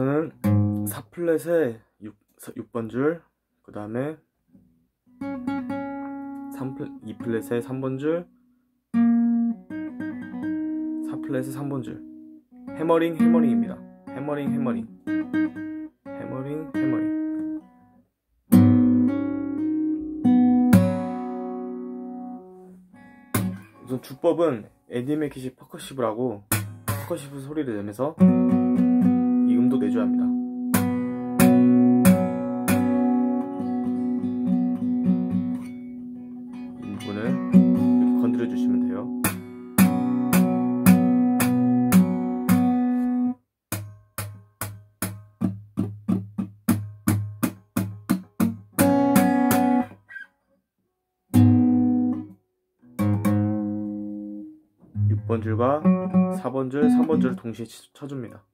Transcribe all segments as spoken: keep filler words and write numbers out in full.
우선은 사 플랫에 육 번 줄, 그 다음에 이 플랫에 삼 번 줄, 사 플랫에 삼 번 줄, 해머링 해머링입니다. 해머링 해머링 해머링 해머링. 우선 주법은 에디 맥킷이 퍼커시브라고 퍼커시브 소리를 내면서 이 음도 내줘야 합니다. 이 부분을 이렇게 건드려 주시면 돼요. 육 번 줄과 사 번 줄, 삼 번 줄을 동시에 쳐줍니다.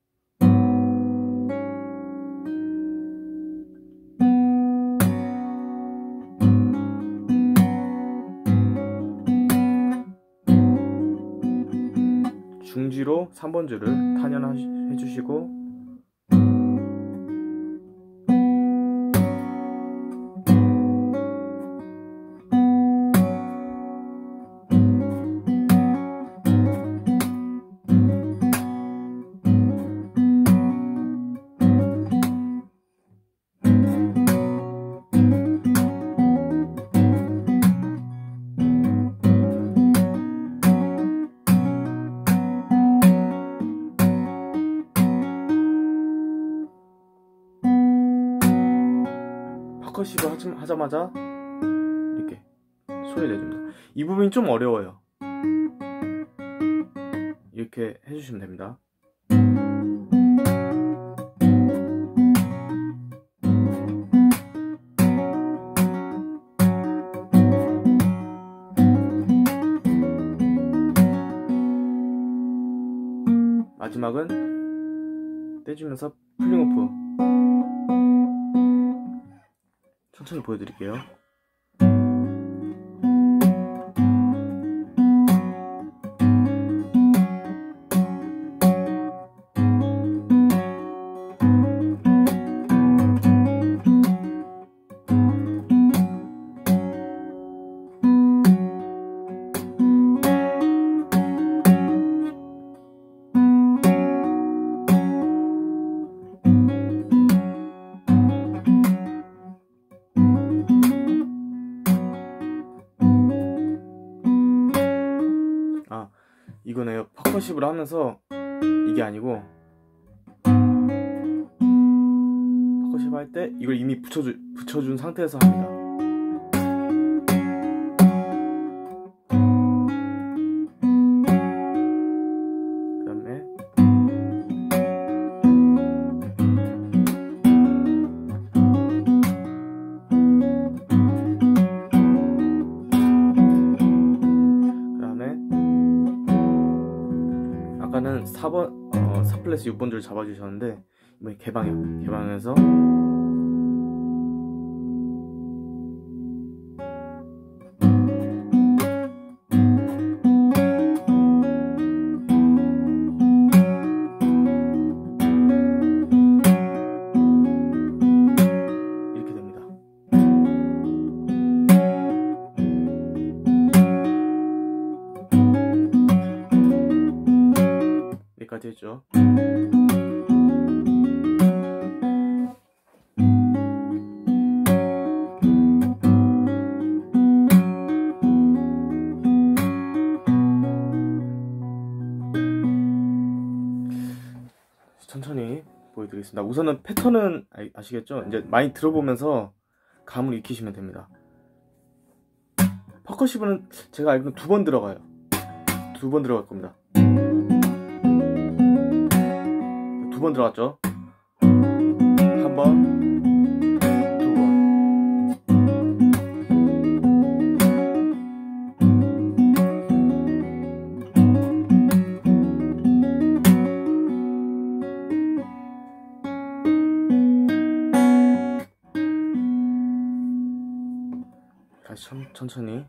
중지로 삼 번 줄을 탄현해 주시고, 퍼커시브 하자마자 이렇게 소리 내줍니다. 이 부분이 좀 어려워요. 이렇게 해주시면 됩니다. 마지막은 떼주면서 풀링 오프 천천히 보여드릴게요. 아, 이거네요. 퍼커시브를 하면서 이게 아니고 퍼커시브 할 때 이걸 이미 붙여주, 붙여준 상태에서 합니다. 그 다음에 아까는 사 번, 어, 사 플랫 육 번 줄 잡아주셨는데 이번에 개방해요. 개방해서 이렇게 됩니다. 여기까지 했죠. 천천히 보여드리겠습니다. 우선은 패턴은 아시겠죠? 이제 많이 들어보면서 감을 익히시면 됩니다. 퍼커시브는 제가 알기로는 두 번 들어가요. 두 번 들어갈 겁니다. 두 번 들어갔죠? 한 번, 두 번. 다시 천, 천천히.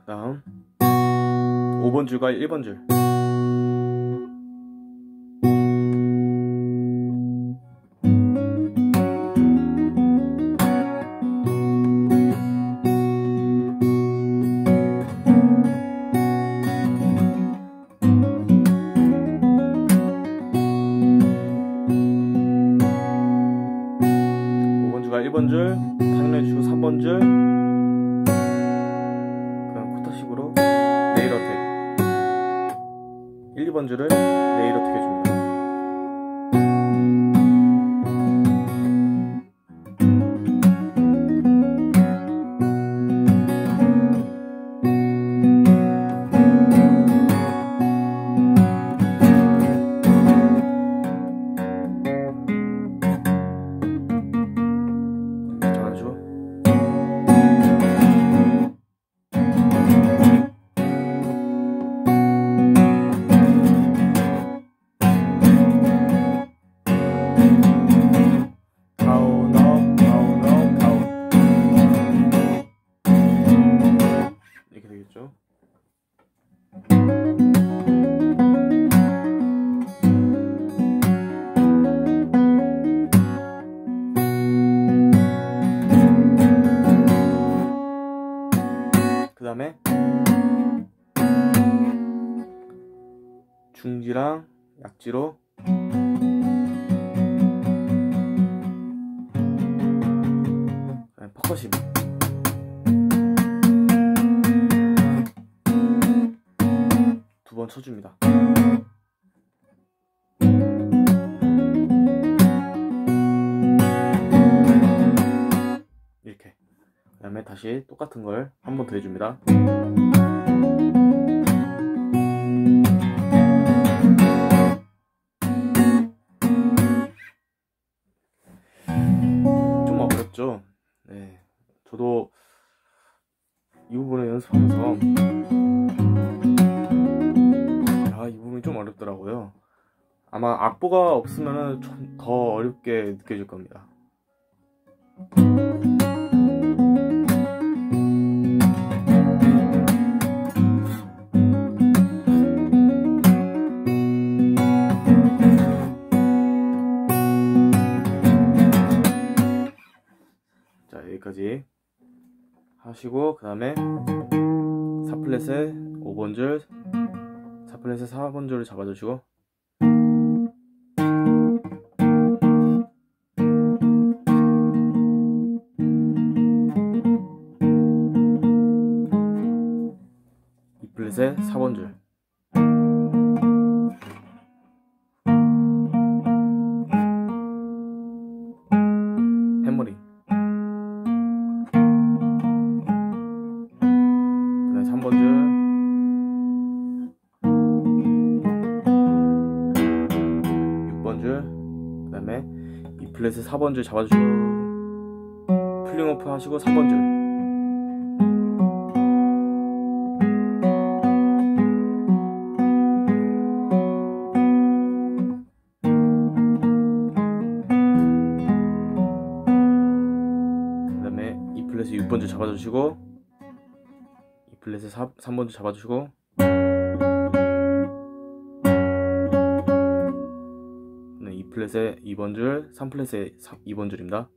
그 다음 오 번 줄과 일 번 줄, 오 번 줄과 일 번 줄 타임라인 주시고 삼 번 줄 그냥 쿼터식으로 네일 어택, 일, 이 번 줄을 네일 어택 해줍니다. 이렇게 되겠죠. 그 다음에 중지랑 약지로 퍼커션 두 번 쳐줍니다. 이렇게. 그 다음에 다시 똑같은 걸 한 번 더 해줍니다. 좀 어렵죠? 네, 저도 이 부분을 연습하면서 아, 이 부분이 좀 어렵더라고요. 아마 악보가 없으면 좀 더 어렵게 느껴질 겁니다. 자, 여기까지 하시고, 그 다음에 사 플랫에 오 번 줄, 사 플랫에 사 번 줄을 잡아주시고, 이 플랫에 사 번 줄, 해머링, 그 다음에 삼 번 줄, 육 번 줄, 그 다음에 이 플랫에 사 번 줄 잡아주시고 풀링 오프 하시고 삼 번 줄, 그 다음에 이 플랫에 육 번 줄 잡아주시고 이 플랫에 삼 번 줄 잡아주시고 이 플랫에 이 번 줄, 삼 플랫에 이 번 줄입니다.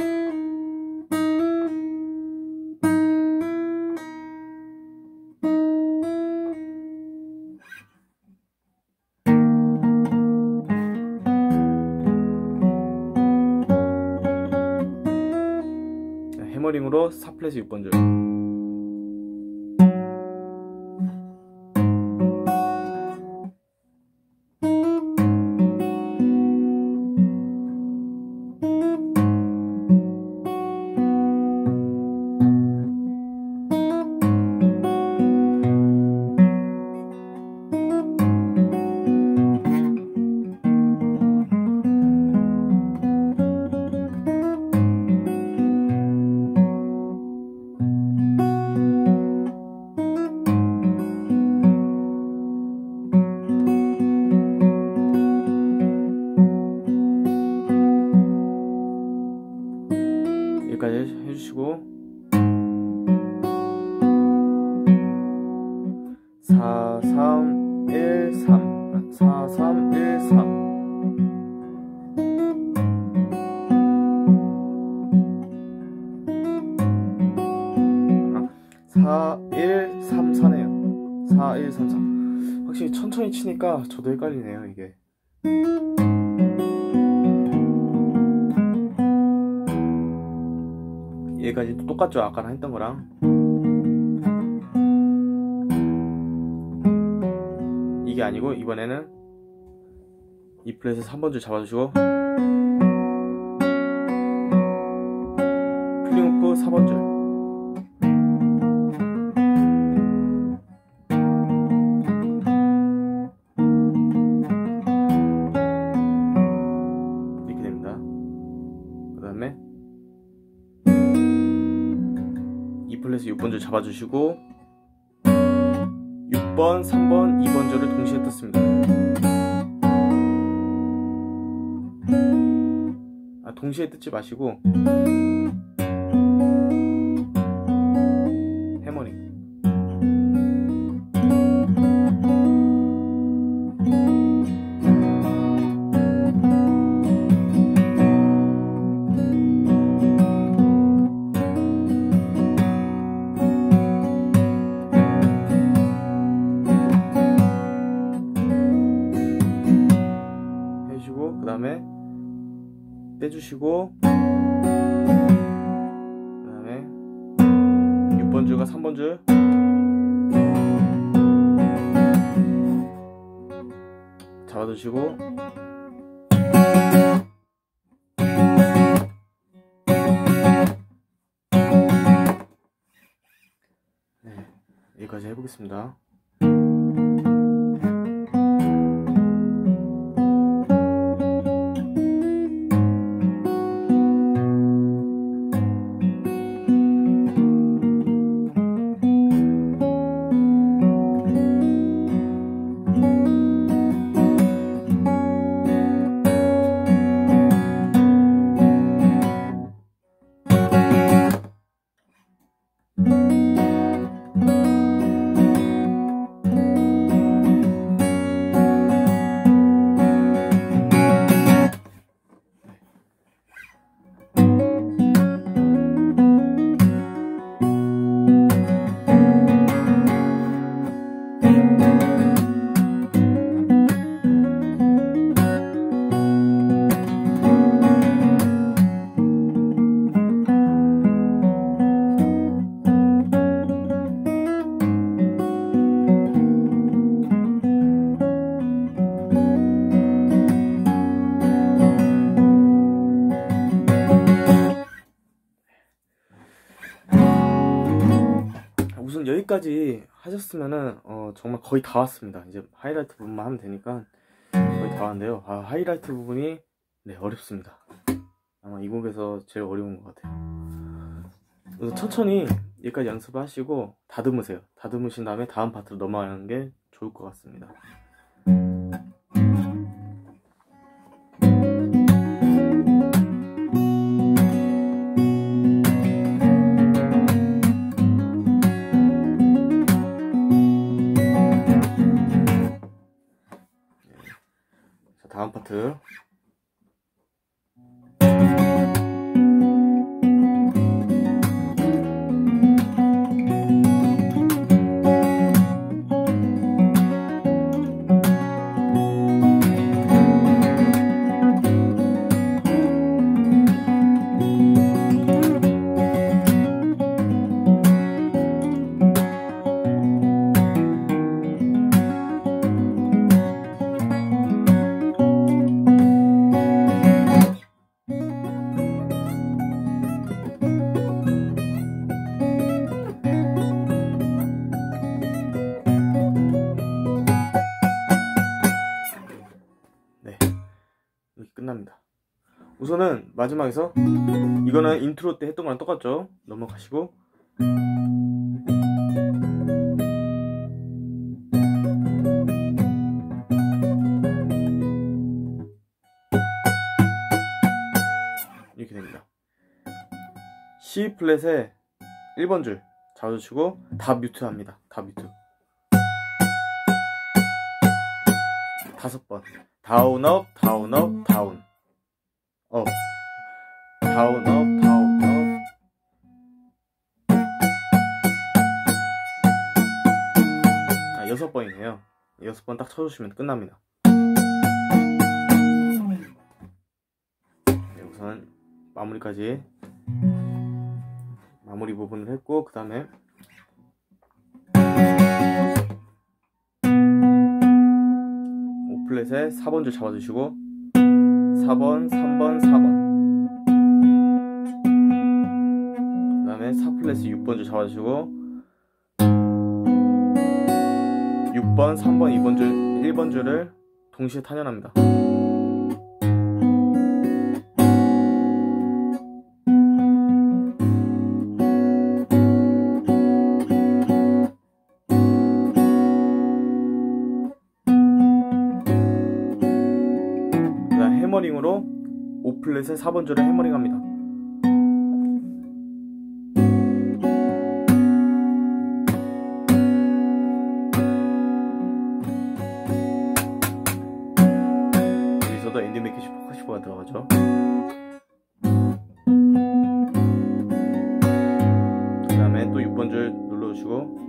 해머링으로 사 플랫에 육 번 줄, 여기까지 해주시고 사 삼 일 삼 사 삼 일 삼 사 일 삼 사네요. 사 일 삼 사. 확실히 천천히 치니까 저도 헷갈리네요, 이게. 얘까지 똑같죠, 아까랑 했던 거랑. 이게 아니고 이번에는 이 플랫에서 삼 번 줄 잡아주시고 필링오프 사 번 줄 이렇게 됩니다. 그 다음에 이 플랫에서 육 번 줄 잡아주시고 육 번, 삼 번, 이 번 줄을 동시에 뜯습니다. 아, 동시에 뜯지 마시고 해머링. 그 다음에 떼주시고 그 다음에 육 번 줄과 삼 번 줄 잡아두시고 네, 여기까지 해보겠습니다. 우선 여기까지 하셨으면은 어, 정말 거의 다 왔습니다. 이제 하이라이트 부분만 하면 되니까 거의 다 왔는데요. 아, 하이라이트 부분이 네, 어렵습니다. 아마 이 곡에서 제일 어려운 것 같아요. 그래서 천천히 여기까지 연습하시고 다듬으세요. 다듬으신 다음에 다음 파트로 넘어가는 게 좋을 것 같습니다. 다음 파트 끝납니다. 우선은 마지막에서 이거는 인트로 때 했던 거랑 똑같죠? 넘어가시고 이렇게 됩니다. C 플랫에 일 번 줄 잡아주시고 다 뮤트 합니다. 다 뮤트. 다섯 번. 다운, 업, 다운, 업, 다운. 업. 다운, 업, 다운, 업. 아, 여섯 번이네요. 여섯 번 딱 쳐주시면 끝납니다. 네, 우선 마무리까지 마무리 부분을 했고, 그 다음에 오플렛에 사 번 줄 잡아주시고 사 번, 삼 번, 사 번, 그 다음에 사 플랫에 육 번 줄 잡아주시고 육 번, 삼 번, 이 번 줄, 일 번 줄을 동시에 탄현합니다. 해머링으로 오 플랫에 사 번 줄을 해머링 합니다. 여기서도 엔딩 메키시 포커시브가 들어가죠. 그 다음에 또 육 번 줄 눌러주시고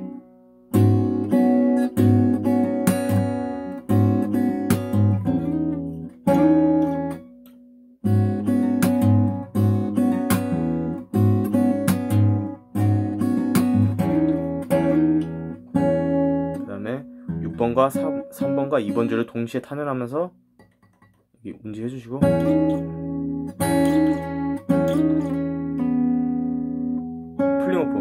육 번과 삼, 삼 번과 이 번 줄을 동시에 탄현하면서 여기 운지 해주시고 풀링오프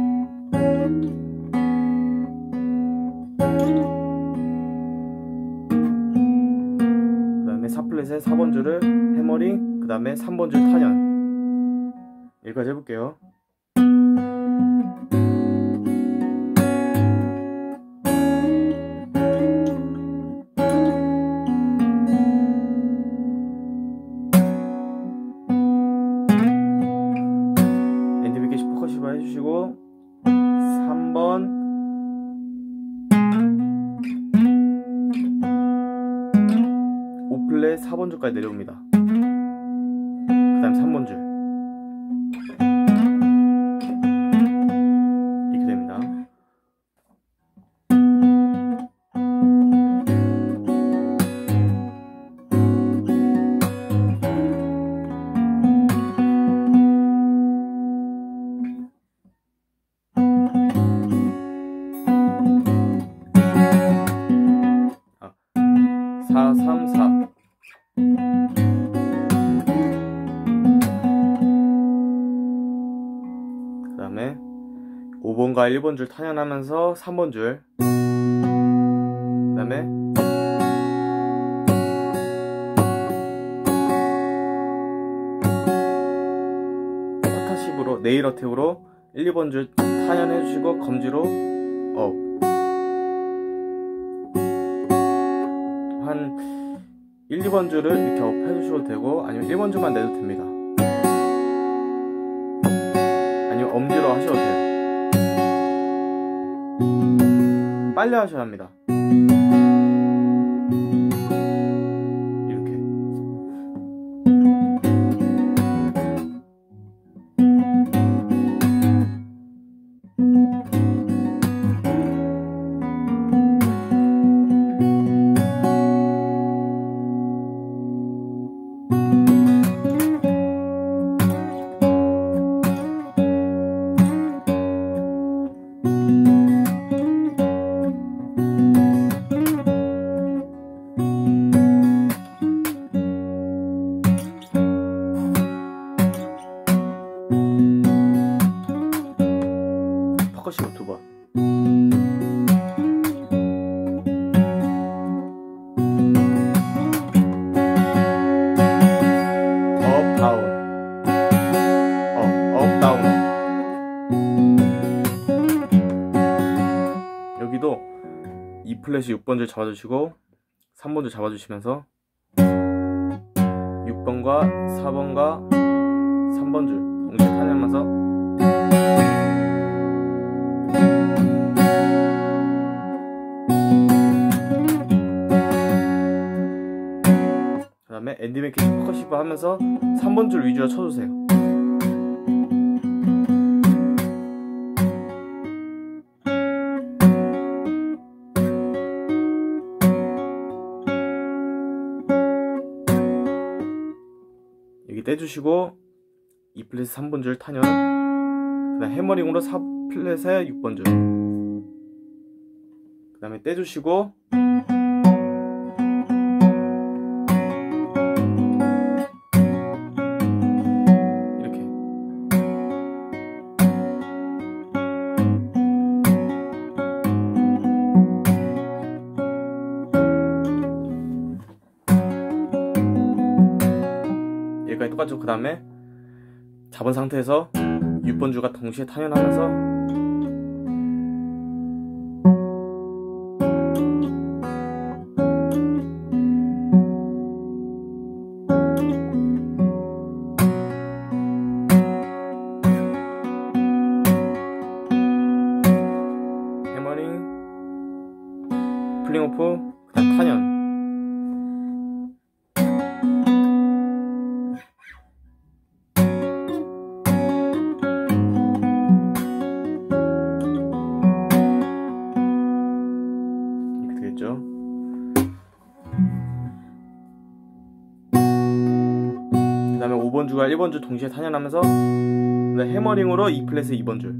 그 다음에 사 플랫에 사 번 줄을 해머링, 그 다음에 삼 번 줄 탄현. 여기까지 해볼게요. 포커시브 해주시고 삼 번 오 플랫 사 번 줄까지 내려옵니다. 그 다음 삼 번 줄 이렇게 됩니다. 사, 삼, 사 그 다음에 오 번과 일 번 줄 탄현하면서 삼 번 줄 그 다음에 포타십으로 네일 어택으로 일, 이 번 줄 탄현해주시고 검지로 업 한 일, 이 번 줄을 이렇게 업 해주셔도 되고 아니면 일 번 줄만 내도 됩니다. 아니면 엄지로 하셔도 돼요. 빨리 하셔야 합니다. 이렇게 퍼커시브 두 번. 업, 다운. 업, 업, 다운. 여기도 이 플랫이 육 번 줄 잡아주시고 삼 번 줄 잡아주시면서 육 번과 사 번과 삼 번 줄 동시에 탄현하면서 엔디메이킹 퍼커시브 하면서 삼 번 줄 위주로 쳐주세요. 여기 떼주시고 이 플랫 삼 번 줄 탄현, 그 다음 해머링으로 사 플랫에 육 번 줄, 그 다음에 떼주시고 이렇게 여기까지 똑같죠. 그 다음에 잡은 상태에서 육 번 줄과 동시에 탄현하면서 해머링, 플링오프, 그 다음 탄현. 그 다음에 오 번 줄과 일 번 줄 동시에 탄현하면서 그다음에 해머링으로 이 플랫에 이 번 줄,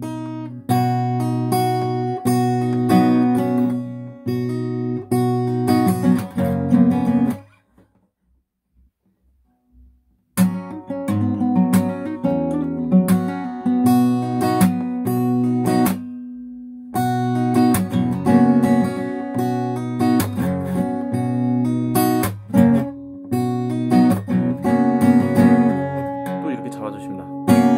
잡아주십니다.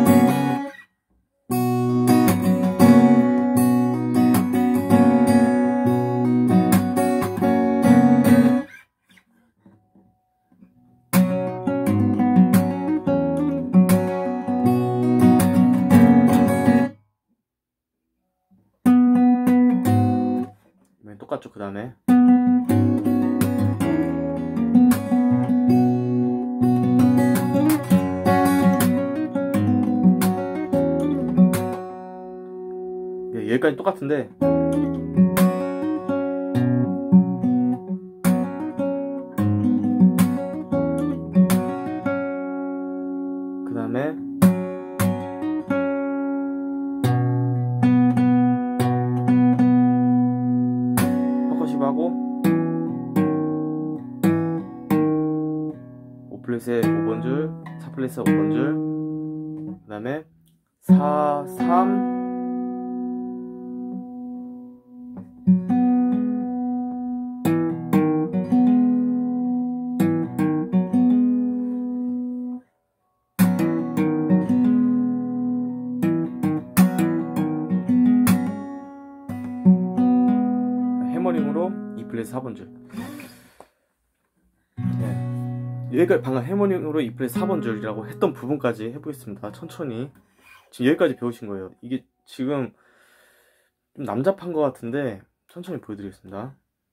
네, 똑같죠. 그 다음에 여기까지 똑같은데 그 다음에 퍼커시브 하고 오 플랫에 오 번 줄, 사 플랫에 오 번 줄, 그 다음에 사, 삼 해머링으로 이 플랫 사 번 줄. 네. 여기까지 방금 해머링으로 이 플랫 사 번 줄이라고 했던 부분까지 해보겠습니다. 천천히. 지금 여기까지 배우신 거예요. 이게 지금 좀 남잡한 것 같은데 천천히 보여드리겠습니다.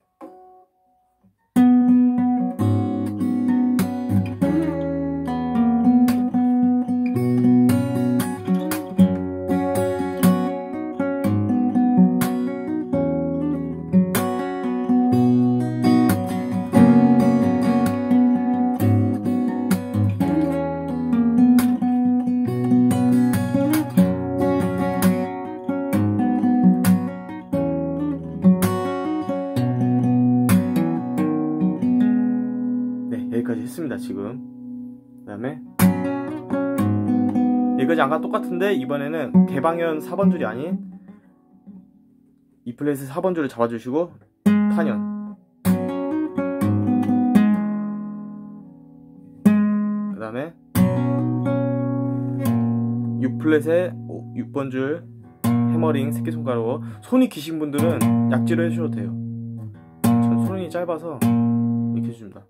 여기까지 했습니다. 지금 그 다음에 여기까지 아까 똑같은데 이번에는 개방현 사 번 줄이 아닌 이 플랫에 사 번 줄을 잡아주시고 탄현, 그 다음에 육 플랫에 육 번 줄 해머링 새끼손가락으로. 손이 기신 분들은 약지로 해주셔도 돼요. 전 손이 짧아서 이렇게 해줍니다.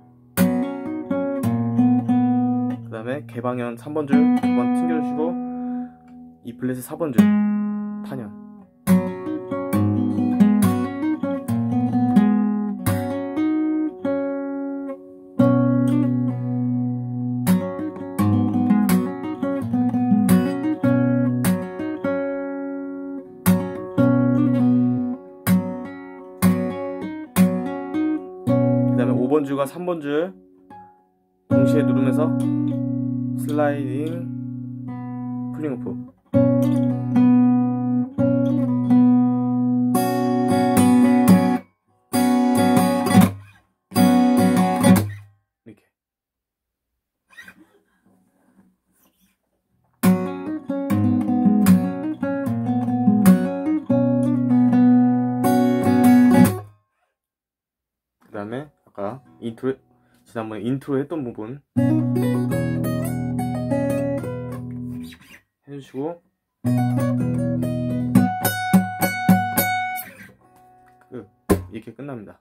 그 다음에 개방현 삼 번 줄 두 번 튕겨주시고 이 플랫에 사 번 줄 탄현, 번 줄과 삼 번 줄 동시에 누르면서 슬라이딩 풀링 오프. 이렇게. 그 다음에 아까 인트로, 지난번에 인트로 했던 부분 해주시고, 끝. 이렇게 끝납니다.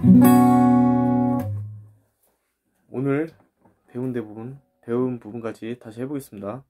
오늘 배운 대부분, 배운 부분까지 다시 해보겠습니다.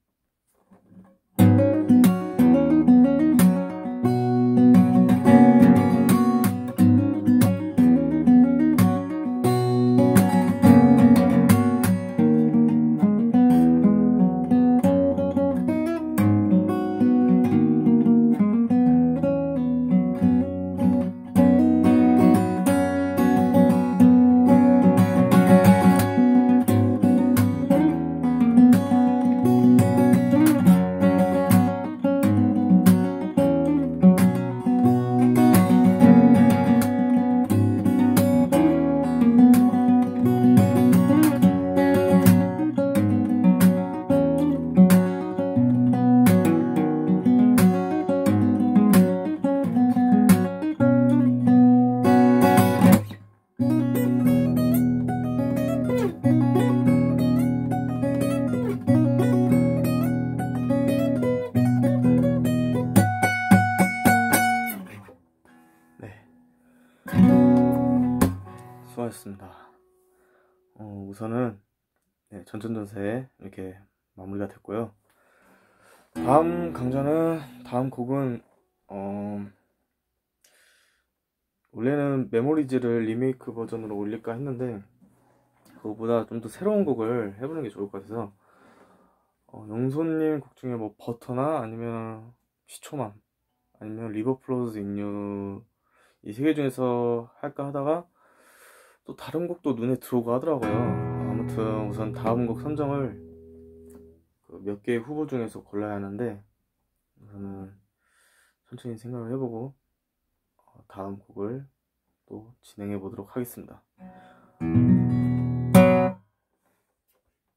수고하셨습니다. 어, 우선은 네, 전천전세 이렇게 마무리가 됐고요. 다음 강좌는, 다음 곡은 어, 원래는 메모리즈를 리메이크 버전으로 올릴까 했는데 그거보다 좀 더 새로운 곡을 해보는 게 좋을 것 같아서 어, 영손님 곡 중에 뭐 버터나 아니면 시초맘 아니면 리버플로즈 인유 이 세 개 중에서 할까 하다가 또 다른 곡도 눈에 들어오고 하더라고요. 아무튼 우선 다음 곡 선정을 그 몇 개의 후보 중에서 골라야 하는데 우선은 천천히 생각을 해보고 다음 곡을 또 진행해 보도록 하겠습니다.